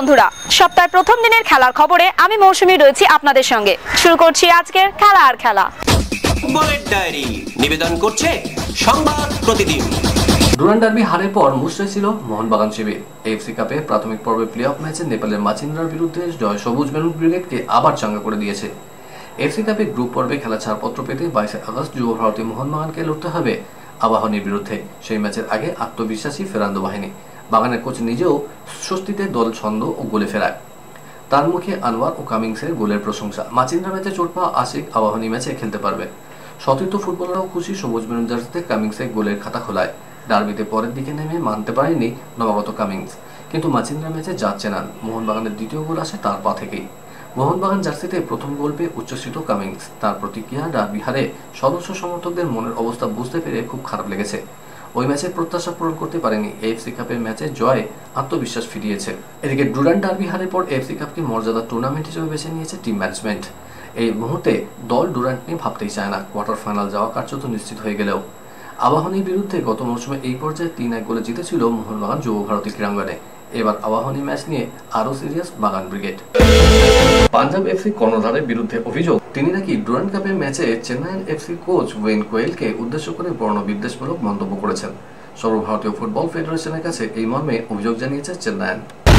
বন্ধুরা, সপ্তাহের প্রথম দিনের খেলার খবরে আমি মৌসুমী রয়েছি আপনাদের সঙ্গে। শুরু করছি আজকের খেলা আর খেলা। ফুটবলের ডায়েরি নিবেদন করছে সংবাদ প্রতিদিন। ডুরান্ড ডার্বি হারের পর মুষড়ে ছিল মোহনবাগান শিবির। এএফসি কাপে প্রাথমিক পর্বে প্লে অফ ম্যাচে নেপালের মাচিন্দ্রার বিরুদ্ধে জয় সবুজ মেরুন ব্রিগেডকে আবার চাঙ্গা করে দিয়েছে। এএফসি কাপে গ্রুপ পর্বে খেলা ছাড়পত্র পেতে 22 আগস্ট যুব ভারতী মোহনবাগানকে লড়তে হবে আবাহনীর বিরুদ্ধে। সেই ম্যাচের আগে আত্মবিশ্বাসী ফেরান্দো বাহিনী। বাগানের কোচ নিজেও স্বস্তিতে দল ছন্দ ও গোলে ফেরায়। তার মুখে আনোয়ার ও কামিংসের গোলের প্রশংসা। মাচিন্দ্রা ম্যাচে চোট পাওয়া আশিক আবাহনী ম্যাচে খেলতে পারবে। সতীর্থ ফুটবলাররাও খুশি সবুজ মেরুন জার্সিতে কামিংসের গোলের খাতা খোলায়। ডার্বিতে পরের দিকে নেমে মানতে পারেনি নবাগত কামিংস, কিন্তু মাচিন্দ্রা ম্যাচে যাচ্ছে না। মোহনবাগানের দ্বিতীয় গোল আসে তার পা থেকেই। মোহনবাগান জার্সিতে প্রথম গোল পেয়ে উচ্ছ্বসিত কামিংস। তার প্রতিক্রিয়া, ডার্বি হারে সদস্য সমর্থকদের মনের অবস্থা বুঝতে পেরে খুব খারাপ লেগেছে। ওই ম্যাচের প্রত্যাশা পূরণ করতে পারেনি। এএফসি কাপের ম্যাচে জয়ে আত্মবিশ্বাস ফিরিয়েছে। এদিকে ডুরান্ড ডার্বি হারের পর এএফসি কাপকে মর্যাদা টুর্নামেন্ট হিসেবে বেছে নিয়েছে টিম ম্যানেজমেন্ট। এই মুহূর্তে দল ডুরান্ড নিয়ে ভাবতেই চায় না। কোয়ার্টার ফাইনাল যাওয়া কার্যত নিশ্চিত হয়ে গেলেও আবাহনীর বিরুদ্ধে গত মৌসুমে এই পর্যায়ে 3-1 গোলে জিতেছিল মোহনবাগান যুব ভারতী ক্রীড়াঙ্গনে। এবার আবাহনী ম্যাচ নিয়ে আরও সিরিয়াস বাগান ব্রিগেড। পাঞ্জাব এফসি কর্ণধারের বিরুদ্ধে অভিযোগ, তিনি নাকি ডুরান্ড কাপের ম্যাচে চেন্নাইয়ের এফসি কোচ ওয়েন কোয়েলকে উদ্দেশ্য করে বর্ণবিদ্বেষমূলক মন্তব্য করেছেন। সর্বভারতীয় ফুটবল ফেডারেশনের কাছে এই মর্মে অভিযোগ জানিয়েছে চেন্নাইয়ান।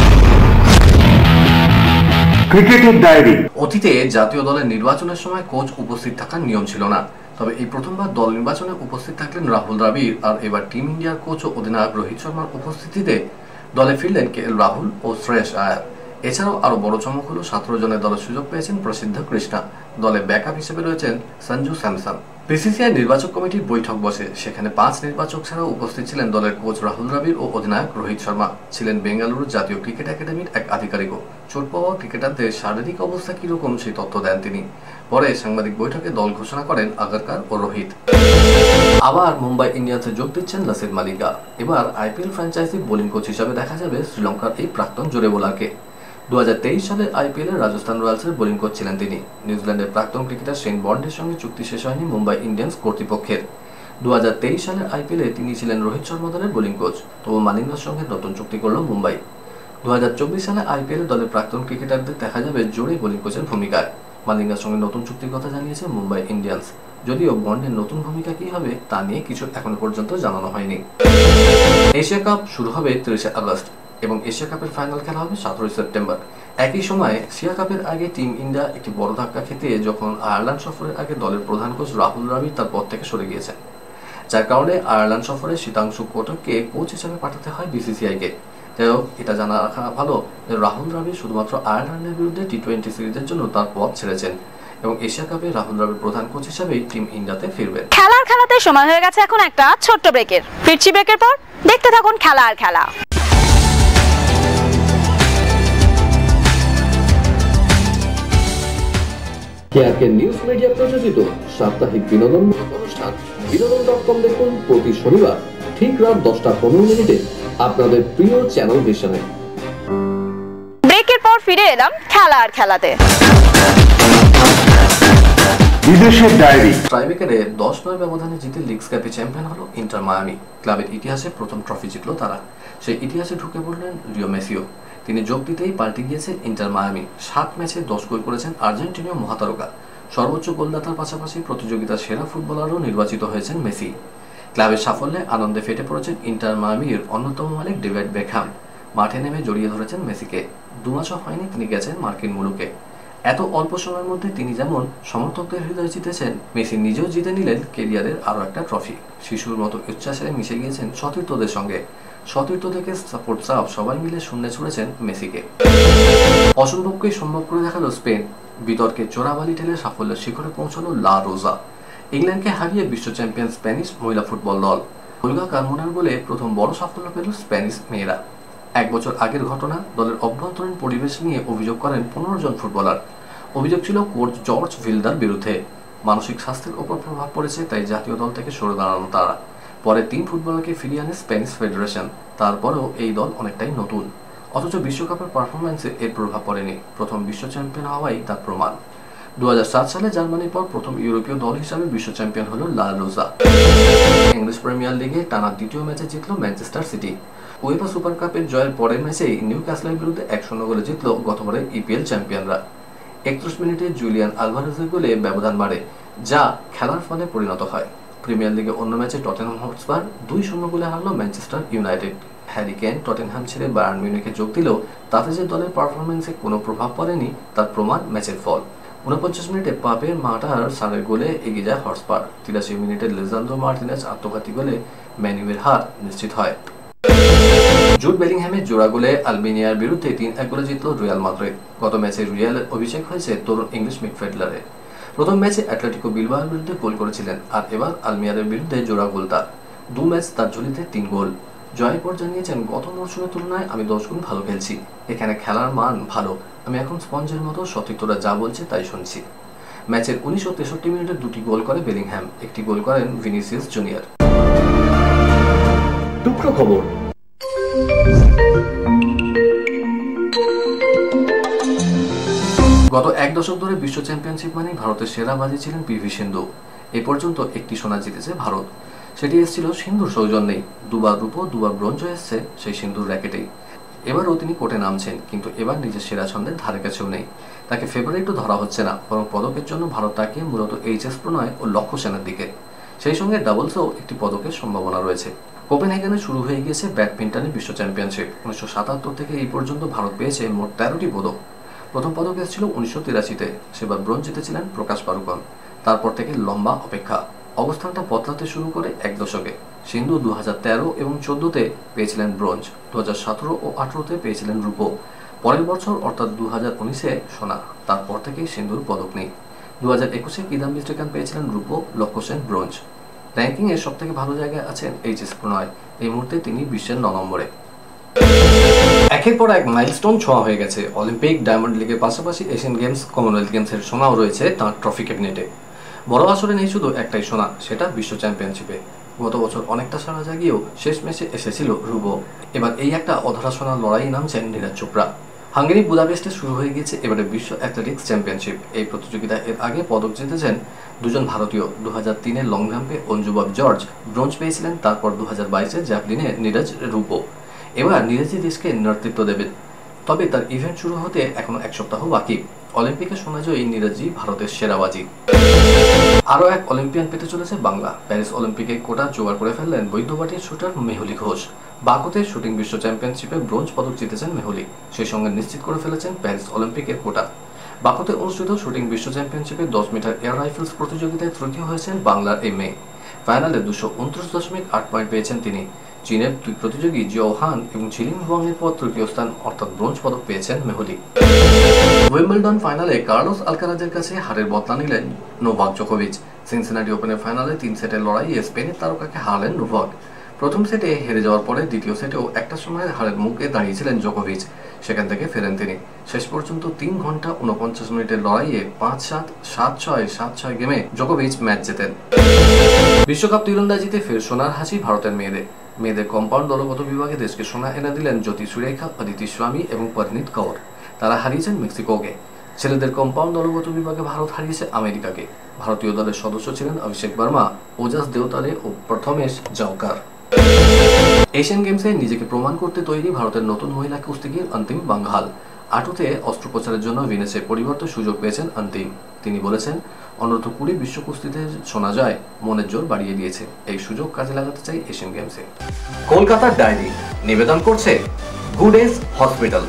ক্রিকেটের ডায়েরি। অতীতে জাতীয় দলের নির্বাচনের সময় কোচ উপস্থিত থাকার নিয়ম ছিল না, তবে এই প্রথমবার দল নির্বাচনে উপস্থিত থাকলেন রাহুল দ্রাবিড়। আর এবার টিম ইন্ডিয়ার কোচ ও অধিনায়ক রোহিত শর্মার উপস্থিতিতে দলে ফিরলেন কেএল রাহুল ও শ্রেয়স আয়ার। এছাড়াও আরও বড় চমক হলো 17 জনের দলের সুযোগ পেয়েছেন প্রসিদ্ধ কৃষ্ণা। দলে ব্যাকআপ হিসেবে রয়েছেন সঞ্জু স্যামসন। বিসিসিআই নির্বাচক কমিটির বৈঠক বসে, সেখানে 5 নির্বাচক ছাড়াও উপস্থিত ছিলেন দলের কোচ রাহুল দ্রাবিড় ও অধিনায়ক রোহিত শর্মা। ছিলেন বেঙ্গালুরু জাতীয় ক্রিকেট একাডেমির এক আধিকারিকও। চোট পাওয়া ক্রিকেটারদের শারীরিক অবস্থা কিরকম সেই তথ্য দেন তিনি। পরে সাংবাদিক বৈঠকে দল ঘোষণা করেন আগারকার ও রোহিত। আবার মুম্বাই ইন্ডিয়ান্সে যোগ দিচ্ছেন লাসিথ মালিঙ্গা। এবার আইপিএল ফ্র্যাঞ্চাইজি বোলিং কোচ হিসাবে দেখা যাবে শ্রীলঙ্কার এই প্রাক্তন জোরে বোলারকে। 2023 সালে আইপিএলে রাজস্থান রয়্যালসের বোলিং কোচ ছিলেন তিনি। নিউজিল্যান্ডের প্রাক্তন ক্রিকেটার শেন বন্ডের সঙ্গে চুক্তি শেষ হয়নি মুম্বাই ইন্ডিয়ান্স কর্তৃপক্ষের। 2023 সালের আইপিএলে তিনি ছিলেন রোহিত শর্মা দলের বোলিং কোচ, তবু মালিঙ্গার সঙ্গে নতুন চুক্তি করল মুম্বাই। 2024 সালে আইপিএলে দলের প্রাক্তন ক্রিকেটারদের দেখা যাবে জোরে বোলিং কোচের ভূমিকায়। মালিঙ্গার সঙ্গে নতুন চুক্তির কথা জানিয়েছে মুম্বাই ইন্ডিয়ান্স। যদিও বন্ডের নতুন ভূমিকা কি হবে তা নিয়ে কিছু এখনো পর্যন্ত জানানো হয়নি। এশিয়া কাপ শুরু হবে 30 আগস্ট এবং এশিয়া কাপের ফাইনাল খেলা হবে 17 সেপ্টেম্বর। একই সময়ে এশিয়া কাপের আগে টিম ইন্ডিয়া একটি বড় ধাক্কা খেতে যখন আয়ারল্যান্ড সফরের আগে দলের প্রধান কোচ রাহুল দ্রাবিড় তার পদ থেকে সরে গিয়েছেন, যার কারণে আয়ারল্যান্ড সফরে শীতাংশু কোটককে কোচ হিসেবে পাঠাতে হয় বিসিসিআইকে। যাই হোক, এটা জানা রাখা ভালো যে রাহুল দ্রাবিড় শুধুমাত্র আয়ারল্যান্ডের বিরুদ্ধে টি20 সিরিজের জন্য তার পদ ছেড়েছেন এবং এশিয়া কাপে রাহুল দ্রাবিড় প্রধান কোচ হিসেবেই টিম ইন্ডিয়াতে ফিরবেন। খেলাতে সময় হয়ে গেছে এখন একটা ছোট্ট ব্রেকের। ফিরছি ব্রেকের পর, দেখতে থাকুন খেলা আর খেলা। কেআরকে নিউজ মিডিয়া প্রযোজিত সাপ্তাহিক বিনোদনমূলক অনুষ্ঠান বিনোদন.com দেখুন প্রতি শনিবার ঠিক রাত 10:15 আপনাদের প্রিয় চ্যানেল ভিশনে। ব্রেকের পর ফিরে এলাম খেলা আর খেলাতে। বিদেশের ডায়েরি। ট্রাইবেকারে 10-9 ব্যবধানে জিতে লিগস কাপে চ্যাম্পিয়ন হলো ইন্টার মায়ামি। ক্লাবের ইতিহাসে প্রথম ট্রফি জিতল তারা। সেই ইতিহাসে ঢুকে পড়লেন লিও মেসিও। তিনি যোগ দিতেই পাল্টে গিয়েছে ইন্টার মায়ামি। 7 ম্যাচে 10 গোল করেছেন আর্জেন্টিনীয় মহাতারকা। সর্বোচ্চ গোলদাতার পাশাপাশি প্রতিযোগিতার সেরা ফুটবলারও নির্বাচিত হয়েছেন মেসি। ক্লাবের সাফল্যে আনন্দে ফেটে পড়েছেন ইন্টার মায়ামির অন্যতম মালিক ডেভিড বেকহ্যাম। মাঠে নেমে জড়িয়ে ধরেছেন মেসিকে। 2 মাসও হয়নি তিনি গেছেন মার্কিন মুলুকে। এত অল্প সময়ের মধ্যে তিনি যেমন সমর্থকদের হৃদয় জিতেছেন, মেসি নিজেও জিতে নিলেন ক্যারিয়ারের আরও একটা ট্রফি। শিশুর মতো উচ্ছ্বাসে মিশে গিয়েছেন সতীর্থদের সঙ্গে। সতীর্থ থেকে সাপোর্ট স্টাফ সবাই মিলে শূন্যে ছুড়েছেন মেসিকে। অসম্ভবকেই সম্ভব করে দেখালো স্পেন। বিতর্কে চোরাবালি ঠেলে সাফল্যের শিখরে পৌঁছালো লা রোজা। ইংল্যান্ডকে হারিয়ে বিশ্ব চ্যাম্পিয়ন স্প্যানিশ মহিলা ফুটবল দল। ওলগা কারমোনার বলে প্রথম বড় সাফল্য পেল স্প্যানিশ মেয়েরা। 1 বছর আগের ঘটনা। দলের অভ্যন্তরীণ পরিবেশ নিয়ে অভিযোগ করেন 15 জন ফুটবলার। অভিযোগ ছিল কোচ জর্জ ভিলদার বিরুদ্ধে। মানসিক স্বাস্থ্যের ওপর প্রভাব পড়েছে, তাই জাতীয় দল থেকে সরে দাঁড়ানো তারা। পরে 3 ফুটবলারকে ফিরিয়ে আনে স্প্যানিশ ফেডারেশন। তারপরেও এই দল অনেকটাই নতুন, অথচ বিশ্বকাপের পারফরম্যান্সে এর প্রভাব পড়েনি। প্রথম বিশ্ব চ্যাম্পিয়ন হওয়াই তার প্রমাণ। 2007 সালে জার্মানির পর প্রথম ইউরোপীয় দল হিসাবে বিশ্ব চ্যাম্পিয়ন হলো লা রোজা। ইংলিশ প্রিমিয়ার লিগে টানা দ্বিতীয় ম্যাচে জিতল ম্যানচেস্টার সিটি। উয়েফা সুপার কাপের জয়ের পরের ম্যাচেই নিউক্যাসলের বিরুদ্ধে 1-0 গোলে জিতল গতবারের ইপিএল চ্যাম্পিয়নরা। 31 মিনিটে জুলিয়ান আলভারেজের গোলে ব্যবধান বাড়ে, যা খেলার ফলে পরিণত হয়। প্রিমিয়ার লিগে অন্য ম্যাচে টটেনহাম হটস্পার 2-0 গোলে হারল Manchester United. Harry Kane Tottenham ছেড়ে বায়ার্ন মিউনিখে যোগ দিলেও তাতে যে দলের পারফরম্যান্সে কোনো প্রভাব পড়েনি তার প্রমাণ ম্যাচের ফল। 49 মিনিটে পাপের মাটার সারের গোলে এগিয়ে যায় হটস্পার। 83 মিনিটে লিসান্দ্রো মার্টিনেজ আত্মঘাতী গোলে ম্যানুয়ের হার নিশ্চিত হয়। জুড বেলিংহ্যামের জোড়া গোলে আলবেনিয়ার বিরুদ্ধে 3-1 গোলে জিতল রিয়াল মাদ্রিদ। গত ম্যাচে রিয়ালের অভিষেক হয়েছে তরুণ ইংলিশ মিডফিল্ডারের। প্রথম ম্যাচে অ্যাটলেটিকো বিলবাওয়ের বিরুদ্ধে গোল করেছিলেন, আর এবার আলমিয়ারের বিরুদ্ধে জোড়া গোল তার। 2 ম্যাচ তার ঝুলিতে 3 গোল। জয়ের পর জানিয়েছেন, গত মরশুমের তুলনায় আমি 10 গুণ ভালো খেলছি। এখানে খেলার মান ভালো, আমি এখন স্পঞ্জের মতো সতীর্থরা যা বলছে তাই শুনছি। ম্যাচের 19 ও 63 মিনিটে 2টি গোল করে বেলিংহ্যাম, একটি গোল করেন ভিনিসিয়াস জুনিয়র। টুকরো খবর। গত 1 দশক ধরে বিশ্ব চ্যাম্পিয়নশিপ মানেই ভারতের সেরা বাজি ছিলেন পিভি সিন্ধু। এ পর্যন্ত একটি সোনা জিতেছে ভারত, সেটি এসেছিল সিন্ধুর সৌজন্যেই। 2 বার রূপো 2 বার ব্রোঞ্জও এসছে সেই সিন্ধুর র্যাকেটেই। এবারও তিনি কোর্টে নামছেন, কিন্তু এবার নিজের সেরা ছন্দের ধারে কাছেও নেই। তাকে ফেভারিটও ধরা হচ্ছে না, বরং পদকের জন্য ভারত তাকিয়ে মূলত এইচএস প্রণয় ও লক্ষ্য সেনের দিকে। সেই সঙ্গে ডাবলসেও একটি পদকের সম্ভাবনা রয়েছে। কোপেনহেগেনে শুরু হয়ে গিয়েছে ব্যাডমিন্টনে বিশ্ব চ্যাম্পিয়নশিপ। 1977 থেকে এই পর্যন্ত ভারত পেয়েছে মোট 13টি পদক। প্রথম পদক এসেছিল 1983-তে, সেবার ব্রোঞ্জ জিতেছিলেন প্রকাশ পাড়ুকন। তারপর থেকে লম্বা অপেক্ষা, অবস্থানটা বদলাতে শুরু করে 1 দশকে। সিন্ধু 2013 এবং 2014-তে পেয়েছিলেন ব্রোঞ্জ, 2017 ও 2018-তে পেয়েছিলেন রূপো। পরের বছর অর্থাৎ 2019-এ সোনা। তারপর থেকেই সিন্ধুর পদক নেই। 2021-এ কিদাম্বি শ্রীকান্ত পেয়েছিলেন রূপো, লক্ষ্য সেন ব্রোঞ্জ। র্যাঙ্কিংয়ে সবথেকে ভালো জায়গায় আছেন এইচএস প্রণয়। এই মুহূর্তে তিনি বিশ্বের 9 নম্বরে। একের পর এক মাইলস্টোন ছোঁয়া হয়ে গেছে। অলিম্পিক, ডায়মন্ড লিগের পাশাপাশি এশিয়ান গেমস, কমনওয়েলথ গেমসের সোনাও রয়েছে তাঁর ট্রফি ক্যাবিনেটে। বড় আসরে নেই শুধু একটাই সোনা, সেটা বিশ্ব চ্যাম্পিয়নশিপে। গত বছর অনেকটা সাড়া জাগিয়েও শেষ ম্যাচে এসেছিল রূপো। এবার এই একটা অধরা সোনার লড়াই নামছেন নীরজ চোপড়া। হাঙ্গেরি বুদাপেস্টে শুরু হয়ে গিয়েছে এবারে বিশ্ব অ্যাথলেটিক্স চ্যাম্পিয়নশিপ। এই প্রতিযোগিতা এর আগে পদক জিতেছেন 2 জন ভারতীয়। 2003-এ লং জাম্পে অঞ্জু বব জর্জ ব্রোঞ্জ পেয়েছিলেন, তারপর 2022-এ জ্যাভলিনে নীরজ রূপো। এবার নীরজই দেশকে নেতৃত্ব দেবেন, তবে তার ইভেন্ট শুরু হতে এখনো 1 সপ্তাহ বাকি। অলিম্পিকে সোনা জয়ী নীরজই ভারতের সেরাবাজি। আরও এক অলিম্পিয়ান পেতে চলেছে বাংলা। প্যারিস অলিম্পিকে কোটা জোগাড় করে ফেললেন বৈদ্যবাটির শুটার মেহুলি ঘোষ। বাকুতে শুটিং বিশ্ব চ্যাম্পিয়নশিপে ব্রোঞ্জ পদক জিতেছেন মেহুলি, সেই সঙ্গে নিশ্চিত করে ফেলেছেন প্যারিস অলিম্পিকের কোটা। বাকুতে অনুষ্ঠিত শুটিং বিশ্ব চ্যাম্পিয়নশিপে 10 মিটার এয়ার রাইফেলস প্রতিযোগিতায় তৃতীয় হয়েছেন বাংলার এই মেয়ে। ফাইনালে 229.8 পয়েন্ট পেয়েছেন তিনি। চীনের 2 প্রতিযোগী জিও হান এবং ঝিলিং হুয়াংয়ের পর তৃতীয় স্থান অর্থাৎ ব্রোঞ্জ পদক পেয়েছেন মেহুলি। উইম্বলডন ফাইনালে কার্লোস আলকারাজের কাছে হারের বদলা নিলেন নোভাক জোকোভিচ। সিনসিনাটি ওপেনের ফাইনালে 3 সেটের লড়াইয়ে স্পেনের তারকাকে হারালেন নোভাক। প্রথম সেটে হেরে যাওয়ার পরে দ্বিতীয় সেটেও একটা সময় হারের মুখে দাঁড়িয়েছিলেন জোকোভিচ, সেখান থেকে ফেরেন তিনি। শেষ পর্যন্ত 3 ঘন্টা 49 মিনিটের লড়াইয়ে 5-7, 7-6, 7-6 গেমে জোকোভিচ ম্যাচ জেতেন। বিশ্বকাপ তীরন্দাজিতে ফের সোনার হাসি ভারতের মেয়েদের কম্পাউন্ড দলগত বিভাগে দেশকে সোনা এনে দিলেন জ্যোতি সুরেখা, অদিতি স্বামী এবং পরিণীত কৌর। তারা হারিয়েছেন মেক্সিকোকে। ছেলেদের কম্পাউন্ড দলগত বিভাগে ভারত হারিয়েছে আমেরিকাকে। ভারতীয় দলের সদস্য ছিলেন অভিষেক বর্মা, ওজাস দেওতালে ও প্রথমেশ জাওকার। এশিয়ান গেমসে নিজেকে প্রমাণ করতে তৈরি ভারতের নতুন মহিলা কুস্তিগির অন্তিম বাঙ্গাল। আটুতে অস্ত্রোপচারের জন্য ভিনেসে পরিবর্তে সুযোগ পেয়েছেন অন্তিম। তিনি বলেছেন, অনূর্ধ্ব 20 বিশ্ব কুস্তিতে সোনা জয় মনের জোর বাড়িয়ে দিয়েছে। এই সুযোগ কাজে লাগাতে চাই এশিয়ান গেমসে। কলকাতার ডায়েরি নিবেদন করছে গুড এজ হসপিটাল।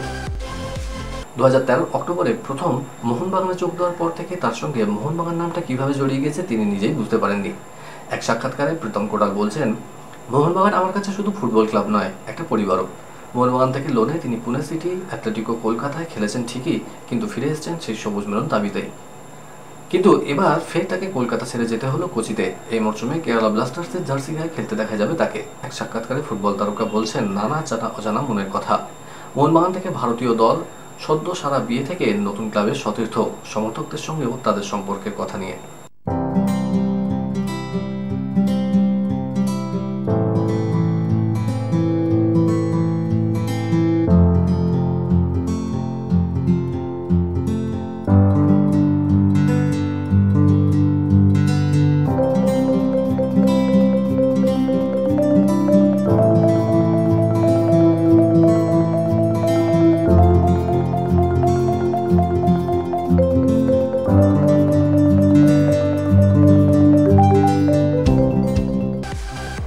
2013 অক্টোবরে প্রথম মোহনবাগানে যোগ দেওয়ার পর থেকে তার সঙ্গে মোহনবাগান নামটা কিভাবে জড়িয়ে গেছে তিনি নিজেই বুঝতে পারেননি। এক সাক্ষাৎকারে প্রীতম কোটাল বলছেন, মোহনবাগান আমার কাছে শুধু ফুটবল ক্লাব নয়, একটা পরিবারও। মোহনবাগান থেকে লোনে তিনি পুনে সিটি, অ্যাথলেটিকো কলকাতায় খেলেছেন ঠিকই, কিন্তু ফিরে এসেছেন সেই সবুজ মেরুন দাবিতেই। কিন্তু এবার ফের তাকে কলকাতা ছেড়ে যেতে হলো কোচিতে। এই মরশুমে কেরালা ব্লাস্টার্সের জার্সি গায়ে খেলতে দেখা যাবে তাকে। এক সাক্ষাৎকারে ফুটবল তারকা বলছেন, নানা অজানা মনের কথা। মোহনবাগান থেকে ভারতীয় দল, সদ্য সারা বিয়ে থেকে নতুন ক্লাবের সতীর্থ, সমর্থকদের সঙ্গেও তাদের সম্পর্কের কথা নিয়ে।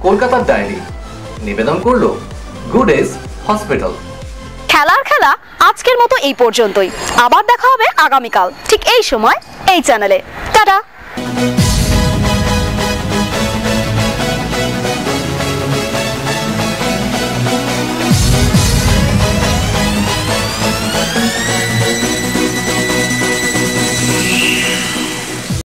কলকাতার ডায়েরি নিবেদন করলো গুড এজ হসপিটাল। খেলার খেলা আজকের মতো এই পর্যন্তই। আবার দেখা হবে আগামীকাল ঠিক এই সময় এই চ্যানেলে। টাটা।